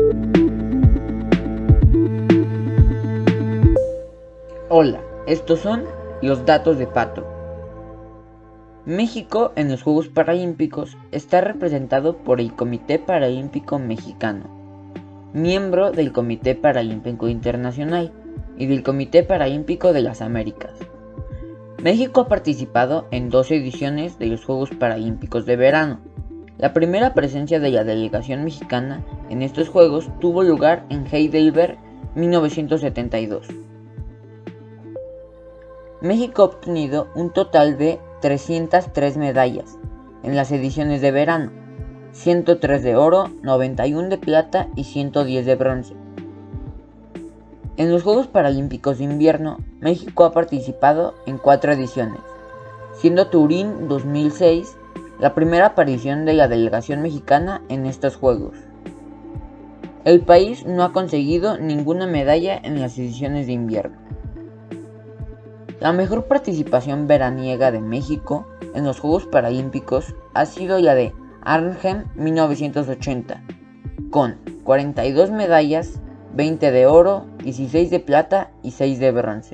Hola, estos son los datos de Pato. México en los Juegos Paralímpicos está representado por el Comité Paralímpico Mexicano, miembro del Comité Paralímpico Internacional y del Comité Paralímpico de las Américas. México ha participado en 2 ediciones de los Juegos Paralímpicos de verano. La primera presencia de la delegación mexicana en estos Juegos tuvo lugar en Heidelberg, 1972. México ha obtenido un total de 303 medallas en las ediciones de verano, 103 de oro, 91 de plata y 110 de bronce. En los Juegos Paralímpicos de invierno, México ha participado en 4 ediciones, siendo Turín 2006 la primera aparición de la delegación mexicana en estos Juegos. El país no ha conseguido ninguna medalla en las ediciones de invierno. La mejor participación veraniega de México en los Juegos Paralímpicos ha sido la de Arnhem 1980, con 42 medallas, 20 de oro, 16 de plata y 6 de bronce.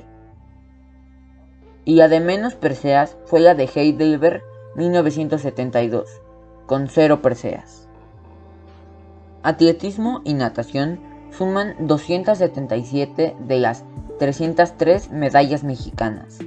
Y la de menos preseas fue la de Heidelberg 1972, con 0 preseas. Atletismo y natación suman 277 de las 303 medallas mexicanas.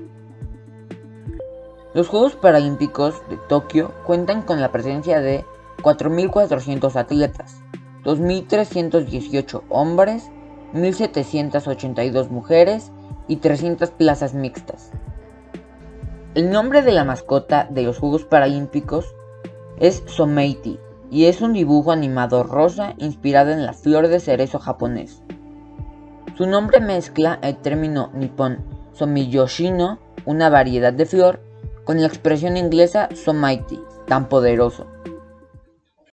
Los Juegos Paralímpicos de Tokio cuentan con la presencia de 4.400 atletas, 2.318 hombres, 1.782 mujeres y 300 plazas mixtas. El nombre de la mascota de los Juegos Paralímpicos es Someiti y es un dibujo animado rosa inspirado en la flor de cerezo japonés. Su nombre mezcla el término nipón Somiyoshino, una variedad de flor, con la expresión inglesa so mighty, tan poderoso.